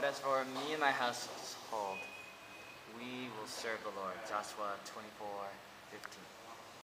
But as for me and my household, we will serve the Lord. Joshua 24:15.